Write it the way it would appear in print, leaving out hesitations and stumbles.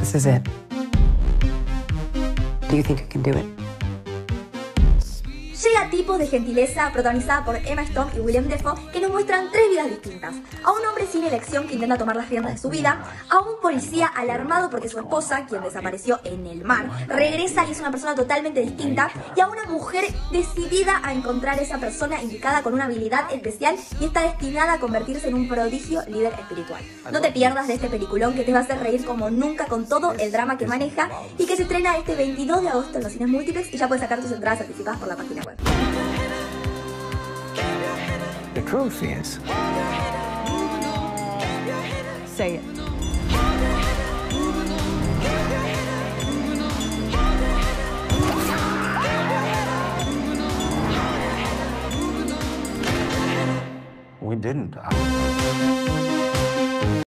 This is it. Do you think you can do it? Llega Tipos de Gentileza, protagonizada por Emma Stone y William Dafoe, que nos muestran tres vidas distintas. A un hombre sin elección que intenta tomar las riendas de su vida, a un policía alarmado porque su esposa, quien desapareció en el mar, regresa y es una persona totalmente distinta, y a una mujer decidida a encontrar esa persona indicada con una habilidad especial y está destinada a convertirse en un prodigio líder espiritual. No te pierdas de este peliculón que te va a hacer reír como nunca con todo el drama que maneja y que se estrena este 22 de agosto en los cines múltiples y ya puedes sacar tus entradas anticipadas por la página web. The truth is... Say it. We didn't.